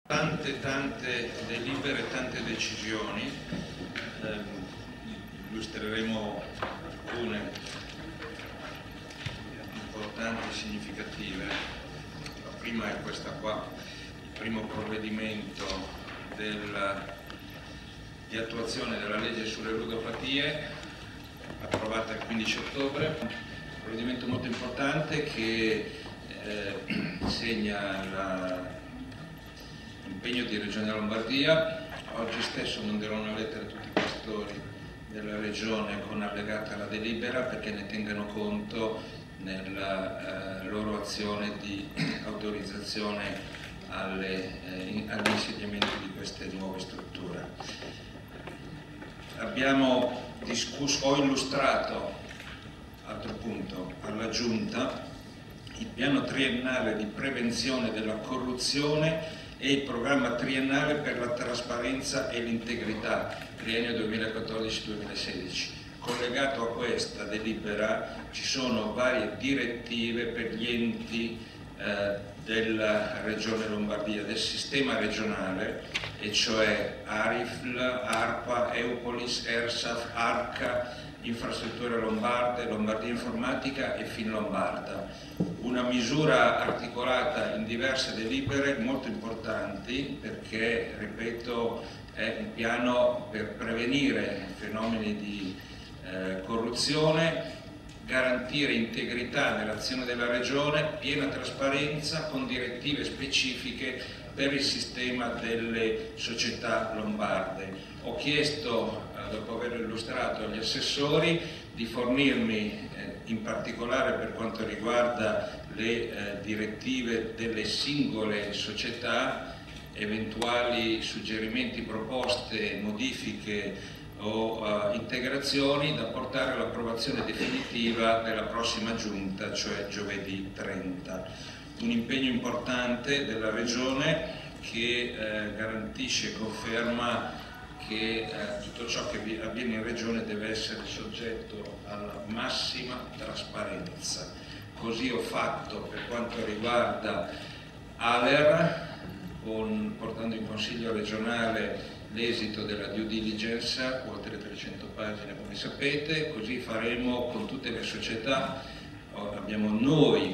Tante delibere, tante decisioni, illustreremo alcune importanti e significative. La prima è questa qua, il primo provvedimento di attuazione della legge sulle ludopatie, approvata il 15 ottobre, un provvedimento molto importante che segna l'impegno di Regione Lombardia. Oggi stesso manderò una lettera a tutti i questori della Regione con allegata la delibera perché ne tengano conto nella loro azione di autorizzazione all'insediamento di queste nuove strutture. Ho illustrato, altro punto, alla Giunta il piano triennale di prevenzione della corruzione e il programma triennale per la trasparenza e l'integrità, triennio 2014-2016. Collegato a questa delibera ci sono varie direttive per gli enti della Regione Lombardia, del sistema regionale, e cioè ARIFL, ARPA, Eupolis, ERSAF, ARCA, Infrastrutture Lombarde, Lombardia Informatica e Finlombarda. Una misura articolata in diverse delibere molto importanti perché, ripeto, è un piano per prevenire fenomeni di corruzione, garantire integrità nell'azione della Regione, piena trasparenza con direttive specifiche per il sistema delle società lombarde. Ho chiesto, dopo averlo illustrato agli assessori, di fornirmi in particolare per quanto riguarda le direttive delle singole società, eventuali suggerimenti, proposte, modifiche o integrazioni da portare all'approvazione definitiva della prossima giunta, cioè giovedì 30. Un impegno importante della Regione che garantisce e conferma che tutto ciò che avviene in Regione deve essere soggetto alla massima trasparenza. Così ho fatto per quanto riguarda ALER, portando in Consiglio regionale l'esito della due diligence, oltre 300 pagine come sapete. Così faremo con tutte le società. Abbiamo noi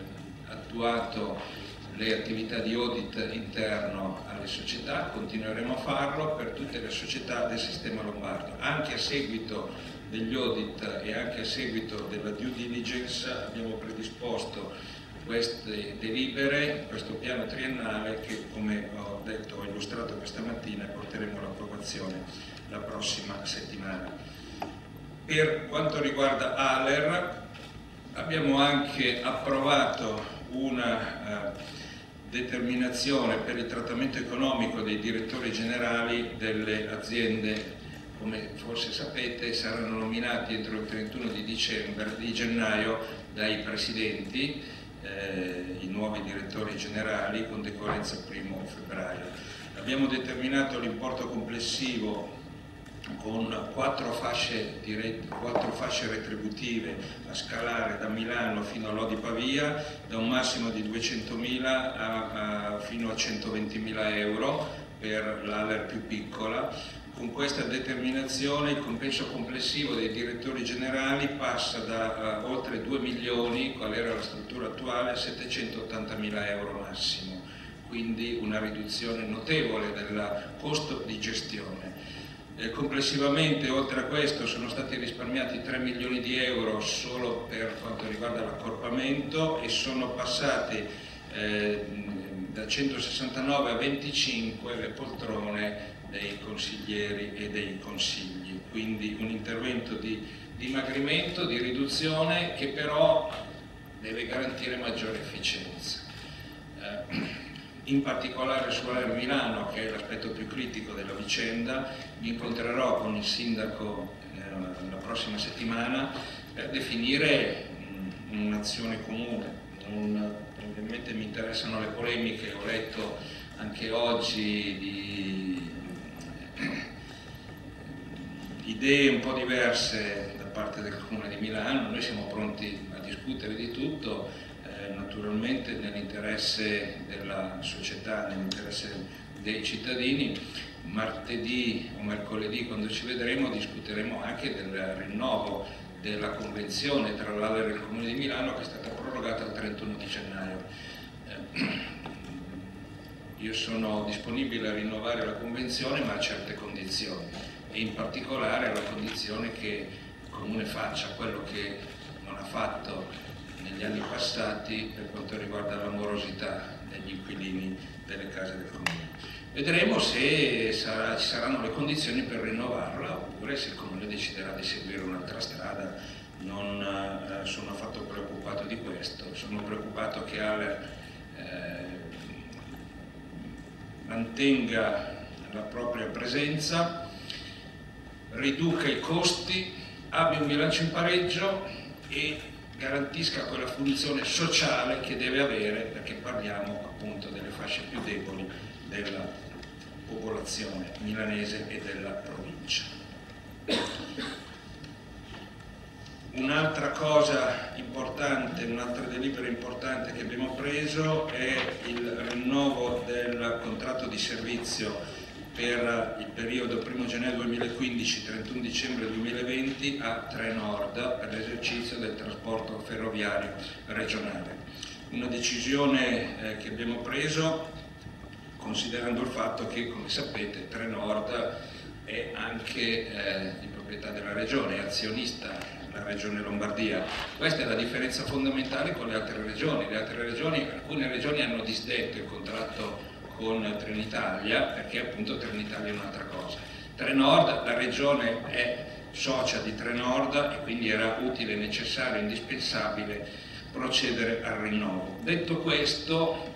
attuato le attività di audit interno alle società, continueremo a farlo per tutte le società del sistema lombardo. Anche a seguito degli audit e anche a seguito della due diligence abbiamo predisposto queste delibere, questo piano triennale che, come ho detto, ho illustrato questa mattina, porteremo all'approvazione la prossima settimana. Per quanto riguarda ALER, abbiamo anche approvato una determinazione per il trattamento economico dei direttori generali delle aziende. Come forse sapete, saranno nominati entro il 31 di gennaio dai presidenti i nuovi direttori generali con decorrenza il 1° febbraio. Abbiamo determinato l'importo complessivo con 4 fasce retributive a scalare da Milano fino a Lodi Pavia, da un massimo di 200.000 fino a 120.000 euro per l'ALER più piccola. Con questa determinazione il compenso complessivo dei direttori generali passa da oltre 2 milioni, qual era la struttura attuale, a 780.000 euro massimo, quindi una riduzione notevole del costo di gestione. Complessivamente, oltre a questo, sono stati risparmiati 3 milioni di euro solo per quanto riguarda l'accorpamento e sono passate da 169 a 25 le poltrone dei consiglieri e dei consigli, quindi un intervento di dimagrimento, di riduzione che però deve garantire maggiore efficienza. In particolare su ALER Milano, che è l'aspetto più critico della vicenda, mi incontrerò con il sindaco la prossima settimana per definire un'azione comune. Ovviamente mi interessano le polemiche, ho letto anche oggi di idee un po' diverse da parte del Comune di Milano. Noi siamo pronti a discutere di tutto, naturalmente nell'interesse della società, nell'interesse dei cittadini. Martedì o mercoledì, quando ci vedremo, discuteremo anche del rinnovo della convenzione tra l'ADER e il Comune di Milano, che è stata prorogata al 31 di gennaio. Io sono disponibile a rinnovare la convenzione, ma a certe condizioni, e in particolare la condizione che il Comune faccia quello che non ha fatto negli anni passati per quanto riguarda la morosità degli inquilini delle case del Comune. Vedremo se ci saranno le condizioni per rinnovarla, oppure se il Comune deciderà di seguire un'altra strada. Non sono affatto preoccupato di questo, sono preoccupato che ALER mantenga la propria presenza, riduca i costi, abbia un bilancio in pareggio e garantisca quella funzione sociale che deve avere, perché parliamo appunto delle fasce più deboli della popolazione milanese e della provincia. Un'altra cosa importante, un'altra delibera importante che abbiamo preso è il rinnovo del contratto di servizio per il periodo 1 gennaio 2015-31 dicembre 2020 a Trenord per l'esercizio del trasporto ferroviario regionale. Una decisione che abbiamo preso considerando il fatto che, come sapete, Trenord è anche di proprietà della Regione, è azionista la Regione Lombardia. Questa è la differenza fondamentale con le altre regioni. Alcune regioni hanno disdetto il contratto con Trenitalia perché appunto Trenitalia è un'altra cosa. Trenord, la Regione è socia di Trenord e quindi era utile, necessario, indispensabile procedere al rinnovo. Detto questo,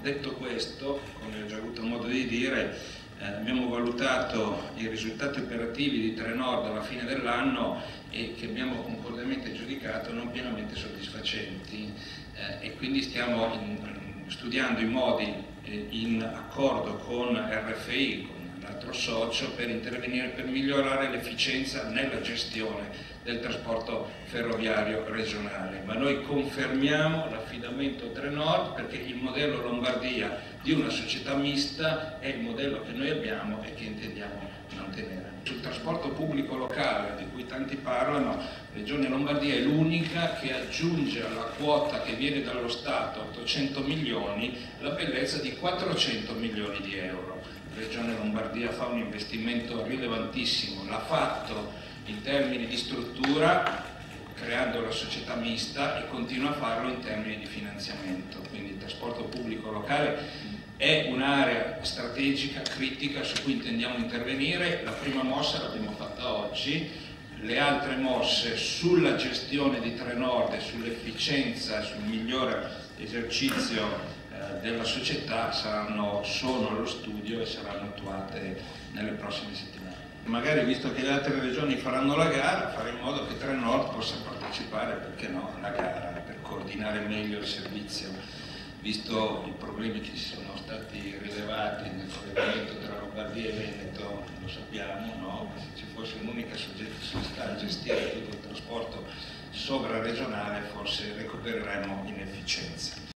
come ho già avuto modo di dire, abbiamo valutato i risultati operativi di Trenord alla fine dell'anno e che abbiamo concordemente giudicato non pienamente soddisfacenti e quindi stiamo studiando i modi in accordo con RFI, con l'altro socio, per intervenire per migliorare l'efficienza nella gestione del trasporto ferroviario regionale. Ma noi confermiamo l'affidamento Trenord perché il modello Lombardia di una società mista è il modello che noi abbiamo e che intendiamo mantenere. Sul trasporto pubblico locale, di cui tanti parlano, la Regione Lombardia è l'unica che aggiunge alla quota che viene dallo Stato, 800 milioni, la bellezza di 400 milioni di euro. La Regione Lombardia fa un investimento rilevantissimo, l'ha fatto in termini di struttura, creando la società mista, e continua a farlo in termini di finanziamento. Quindi il trasporto pubblico locale è un'area strategica, critica, su cui intendiamo intervenire. La prima mossa l'abbiamo fatta oggi, le altre mosse sulla gestione di Trenord e sull'efficienza e sul migliore esercizio della società sono allo studio e saranno attuate nelle prossime settimane. Magari, visto che le altre regioni faranno la gara, fare in modo che Trenord possa partecipare, perché no, alla gara, per coordinare meglio il servizio, visto i problemi che ci sono stati rilevati nel collegamento tra Lombardia e Veneto, lo sappiamo, no? Se ci fosse un'unica società a gestire tutto il trasporto sovraregionale, forse recupereremmo in efficienza.